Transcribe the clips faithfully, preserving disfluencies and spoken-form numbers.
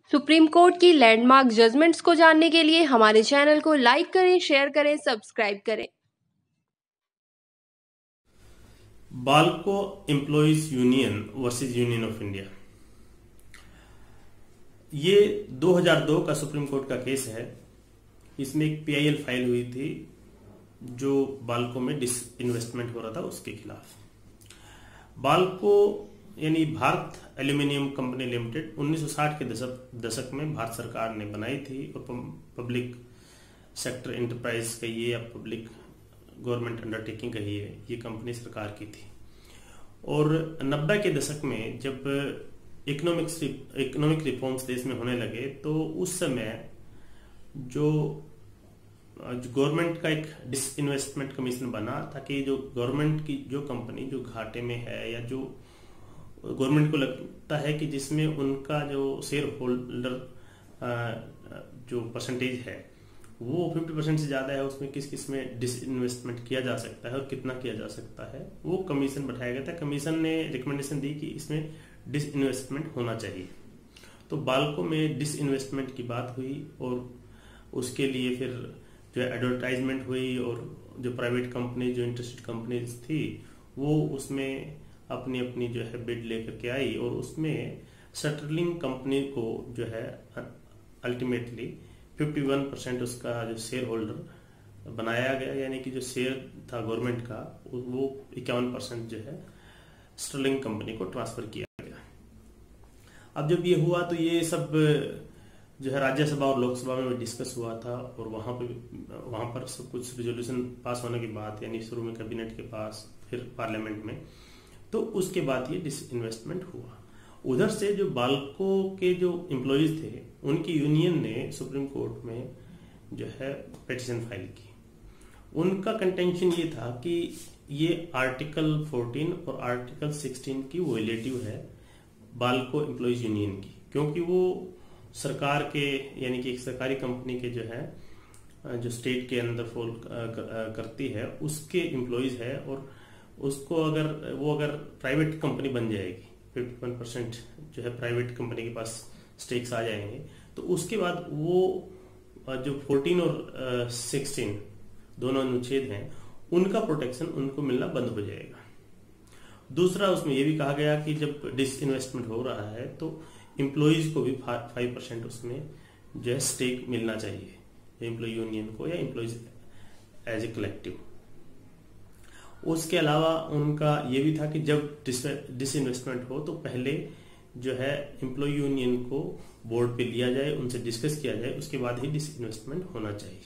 Supreme court की landmark judgments को जानने के लिए हमारे चैनल को लाइक करें, शेयर करें, सब्सक्राइब करें। BALCO employees union versus union of India, ये दो हज़ार दो का सुप्रीम कोर्ट का केस है। इसमें एक पीआईएल फाइल हुई थी जो बाल्को में डिस इन्वेस्टमेंट हो रहा था उसके खिलाफ। बाल्को यानी भारत एल्यूमिनियम कंपनी लिमिटेड उन्नीस सौ साठ के दशक दशक में भारत सरकार ने बनाई थी और पब्लिक सेक्टर एंटरप्राइज कहिए या पब्लिक गवर्नमेंट अंडरटेकिंग कहिए, ये कंपनी सरकार की थी। और नब्बे के दशक में जब इकोनॉमिक्स इकोनॉमिक रिफॉर्म्स देश में होने लगे तो उस समय जो गवर्नमेंट का एक डिसइन्वेस्टमेंट कमीशन बना ताकि जो गवर्नमेंट की जो कंपनी जो घाटे में है या जो गवर्नमेंट को लगता है कि जिसमें उनका जो शेयर होल्डर जो परसेंटेज है वो पचास परसेंट से ज्यादा है, उसमें किस किस में डिसइन्वेस्टमेंट किया जा सकता है और कितना किया जा सकता है, वो कमीशन बैठाया गया था। कमीशन ने रिकमेंडेशन दी कि इसमें डिसइन्वेस्टमेंट होना चाहिए। तो बाल्को में डिसइन्वेस्टमेंट की बात हुई और उसके लिए फिर जो एडवर्टाइजमेंट हुई और जो प्राइवेट कंपनी जो इंटरेस्टेड कंपनीज थी वो उसमें अपनी अपनी जो है बिड लेकर के आई और उसमें स्टर्लिंग कंपनी को जो है अल्टीमेटली इक्यावन परसेंट उसका जो शेयर होल्डर बनाया गया, यानी कि जो शेयर था गवर्नमेंट का वो इक्यावन परसेंट जो है स्टर्लिंग कंपनी को ट्रांसफर किया गया। अब जब ये हुआ तो ये सब जो है राज्यसभा और लोकसभा में डिस्कस हुआ था और वहां पे वहां पर सब कुछ रिजोल्यूशन पास होने के बाद, यानी शुरू में कैबिनेट के पास फिर पार्लियामेंट में, तो उसके बाद ये डिसइन्वेस्टमेंट हुआ। उधर से जो बाल्को के जो एम्प्लॉइज थे उनकी यूनियन ने सुप्रीम कोर्ट में जो है पिटीशन फाइल की। उनका कंटेंशन ये था कि ये आर्टिकल चौदह और आर्टिकल सोलह की वोलेटिव है बाल्को एम्प्लॉइज यूनियन की, क्योंकि वो सरकार के यानी कि एक सरकारी कंपनी के जो है जो स्टेट के अंदर फॉल करती है उसके एम्प्लॉइज है और उसको अगर वो अगर प्राइवेट कंपनी बन जाएगी, इक्यावन परसेंट जो है प्राइवेट कंपनी के पास स्टेक्स आ जाएंगे, तो उसके बाद वो जो चौदह और सोलह दोनों अनुच्छेद हैं उनका प्रोटेक्शन उनको मिलना बंद हो जाएगा। दूसरा उसमें ये भी कहा गया कि जब डिसइन्वेस्टमेंट हो रहा है तो एम्प्लॉइज को भी फाइव परसेंट उसमें जो है स्टेक मिलना चाहिए, एम्प्लॉय यूनियन को या एम्प्लॉइज एज ए कलेक्टिव। उसके अलावा उनका ये भी था कि जब डिसइन्वेस्टमेंट हो तो पहले जो है एम्प्लॉय यूनियन को बोर्ड पे लिया जाए, उनसे डिस्कस किया जाए, उसके बाद ही डिसइन्वेस्टमेंट होना चाहिए।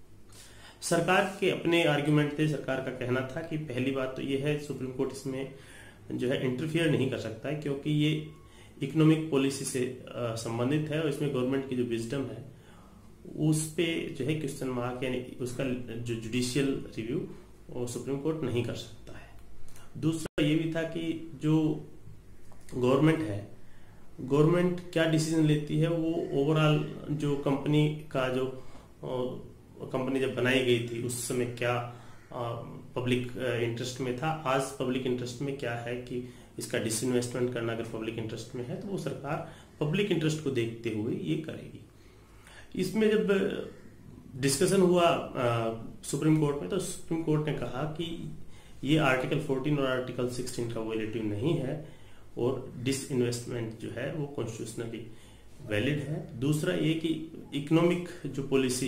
सरकार के अपने आर्ग्यूमेंट थे, सरकार का कहना था कि पहली बात तो ये है सुप्रीम कोर्ट इसमें जो है इंटरफियर नहीं कर सकता है क्योंकि ये इकोनॉमिक पॉलिसी से संबंधित है और इसमें गवर्नमेंट की जो विजडम है उस पे जो है क्वेश्चन मार्क यानी उसका जो जुडिशियल रिव्यू और सुप्रीम कोर्ट नहीं कर सकता है। दूसरा ये भी था कि जो गवर्नमेंट है, गवर्नमेंट क्या डिसीजन लेती है वो ओवरऑल जो कंपनी का जो कंपनी जब बनाई गई थी उस समय क्या पब्लिक इंटरेस्ट में था, आज पब्लिक इंटरेस्ट में क्या है कि इसका डिसइन्वेस्टमेंट करना अगर पब्लिक इंटरेस्ट में है तो वो सरकार पब्लिक इंटरेस्ट को देखते हुए ये करेगी। इसमें जब डिस्कशन हुआ सुप्रीम कोर्ट में तो सुप्रीम कोर्ट ने कहा कि ये आर्टिकल चौदह और आर्टिकल सोलह का वैलिडिटी नहीं है और डिसइन्वेस्टमेंट जो है वो कॉन्स्टिट्यूशनली वैलिड है। दूसरा ये कि इकोनॉमिक जो पॉलिसी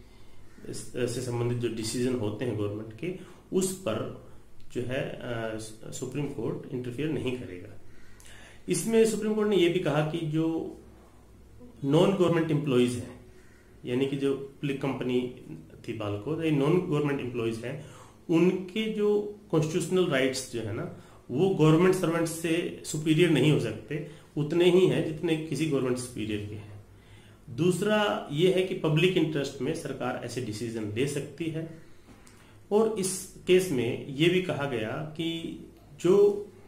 से संबंधित जो डिसीजन होते हैं गवर्नमेंट के उस पर जो है सुप्रीम कोर्ट इंटरफियर नहीं करेगा। इसमें सुप्रीम कोर्ट ने यह भी कहा कि जो नॉन गवर्नमेंट एम्प्लॉइज हैं यानी कि जो पब्लिक कंपनी थी बाल्को, नॉन गवर्नमेंट एम्प्लॉइज हैं, उनके जो कॉन्स्टिट्यूशनल राइट्स जो है ना वो गवर्नमेंट सर्वेंट से सुपीरियर नहीं हो सकते, उतने ही हैं जितने किसी गवर्नमेंट सुपीरियर के हैं। दूसरा ये है कि पब्लिक इंटरेस्ट में सरकार ऐसे डिसीजन ले सकती है और इस केस में ये भी कहा गया कि जो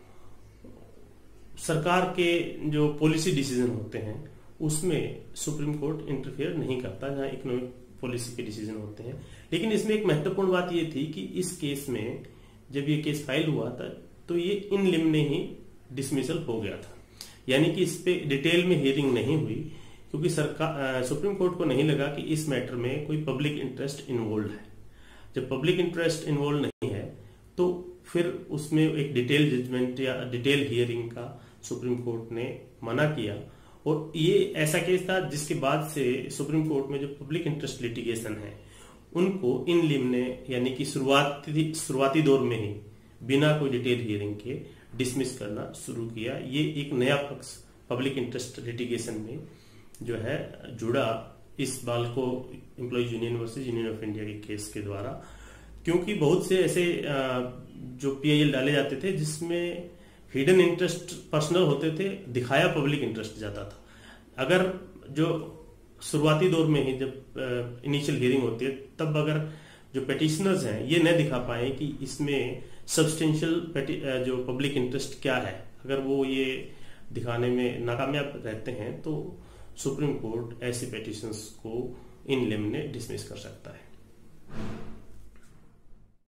सरकार के जो पॉलिसी डिसीजन होते हैं उसमें सुप्रीम कोर्ट इंटरफेयर नहीं करता जहां इकोनॉमिक पॉलिसी के डिसीजन होते हैं। लेकिन इसमें एक महत्वपूर्ण बात यह थी कि इस केस में जब ये केस फाइल हुआ था तो ये इन लिम्ने ही डिसमिसल हो गया था, यानी कि इस पे डिटेल में हियरिंग नहीं हुई। क्योंकि सरकार सुप्रीम कोर्ट को नहीं लगा कि इस मैटर में कोई पब्लिक इंटरेस्ट इन्वॉल्व है। जब पब्लिक इंटरेस्ट इन्वॉल्व नहीं है तो फिर उसमें एक डिटेल जजमेंट या डिटेल हियरिंग का सुप्रीम कोर्ट ने मना किया। और ये ऐसा केस था जिसके बाद से सुप्रीम कोर्ट में जो पब्लिक इंटरेस्ट लिटिगेशन है उनको इन लिमने यानी कि शुरुआती शुरुआती दौर में ही बिना कोई डिटेल हियरिंग के डिसमिस करना शुरू किया। ये एक नया पक्ष पब्लिक इंटरेस्ट लिटिगेशन में जो है जुड़ा इस BALCO employees union versus union of India के केस के द्वारा, क्योंकि बहुत से ऐसे जो पीआईएल डाले जाते थे जिसमें हिडन इंटरेस्ट पर्सनल होते थे, दिखाया पब्लिक इंटरेस्ट जाता था। अगर जो शुरुआती दौर में ही जब इनिशियल हियरिंग होती है तब अगर जो पेटिशनर्स हैं ये न दिखा पाए कि इसमें सब्सटेंशियल जो पब्लिक इंटरेस्ट क्या है, अगर वो ये दिखाने में नाकामयाब रहते हैं तो सुप्रीम कोर्ट ऐसे पेटिशंस को इन लिमने डिसमिस कर सकता है।